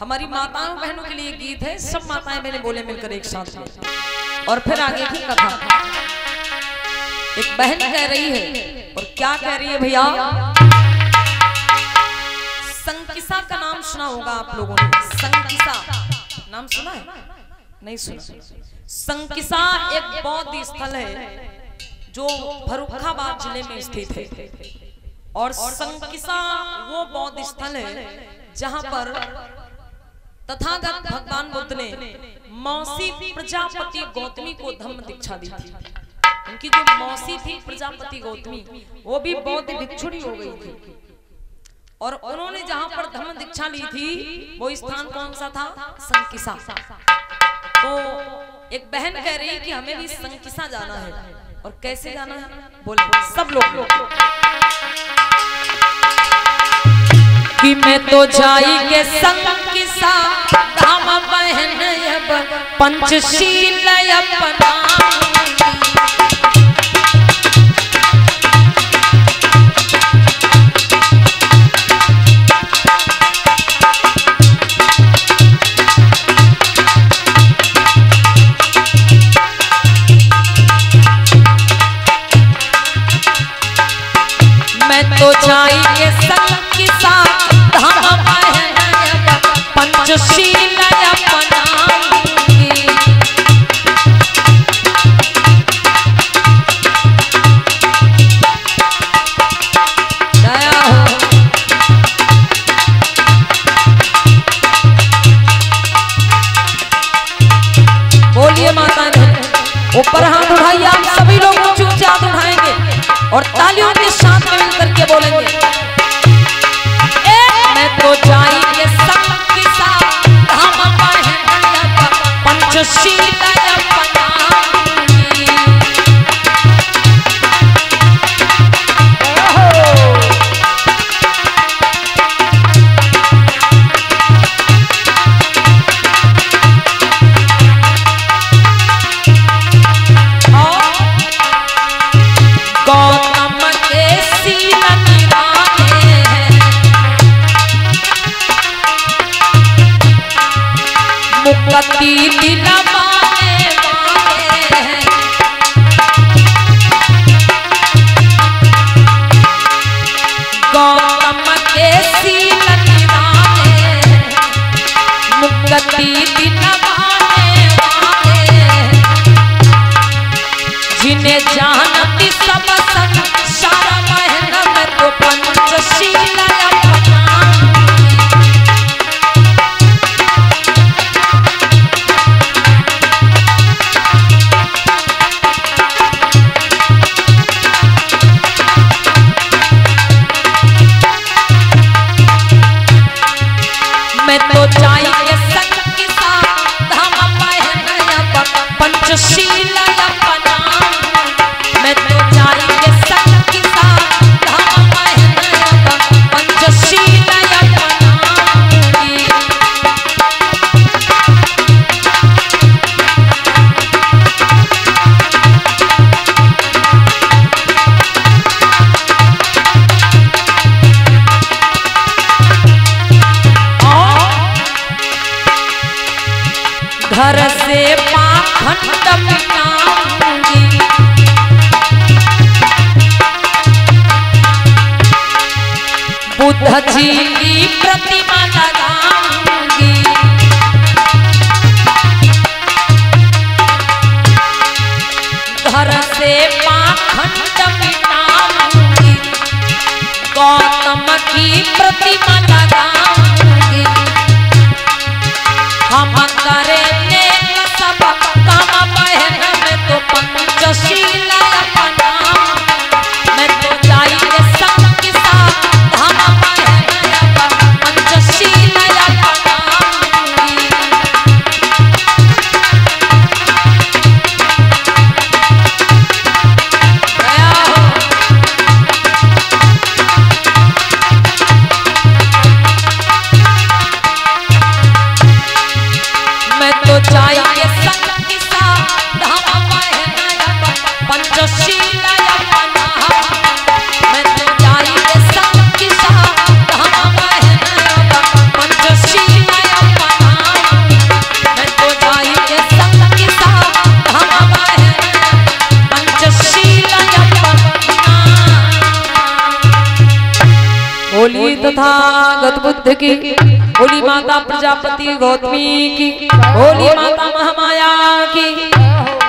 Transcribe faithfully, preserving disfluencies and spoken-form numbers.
हमारी माताओं बहनों के लिए गीत है, सब माताएं मैंने बोले मिलकर एक साथ में। और फिर आगे की कथा। एक बहन कह रही है, और क्या कह रही है भैया? संकिसा का नाम सुना होगा आप लोगों ने। संकिसा नाम सुना है? नहीं सुना। संकिसा एक बौद्ध स्थल है जो फर्रुखाबाद जिले में स्थित है। और संकिसा वो बौद्ध स्थल है जहां पर तथागत भगवान बुद्ध ने मौसी प्रजापति गौतमी को धम्म दीक्षा दी थी। उनकी जो मौसी थी प्रजापति गौतमी, वो भी बौद्ध भिक्षुणी हो गई थी। और उन्होंने जहां पर धम्म दीक्षा ली थी वो स्थान कौन सा था? संकिसा। तो एक बहन कह रही कि हमें भी संकिसा जाना है। और कैसे जाना है? बोले सब लोग कि मैं तो जाई के संकिसा धाम बहन अब पंचशील अपना। तो जाई के संकिसा धाम बहन पंचशील अपनाऊंगी। दया हो। बोलिए माता ने ऊपर हाथ उठाइए। आप सभी लोग ऊंचे ऊंचे हाथ उठाएंगे और तालियों के साथ में मिलकर के बोलेंगे, मैं तो जाई के संकिसा धाम बहन पंचशील अपनाऊंगी। गौतम के सील निभाने हैं, मुक्ति दिलवाने वाले हैं। गौतम के सील निभाने हैं, मुक्ति दिलवाने वाले हैं। जिन्हें जानती सब संसार बहन में तो पंचशील मैं तो जाई के संकिसा धाम बहन पंचशील अपना। मैं तो जाई के संकिसा धाम बहन पंचशील अपनाऊंगी। घर से पाखंड मिटाऊंगी। बुद्ध जी की प्रतिमा लगाऊंगी। घर से पाखंड मिटाऊंगी। गौतम की प्रतिमा लगाऊंगी। हम करेंगे सब काम बहन में तो पंचशील अपना। मैं तो जाई के संकिसा धाम बहन पंचशील तथागत बुद्ध की, बोली माता प्रजापति गौतमी की, बोली माता महामाया की।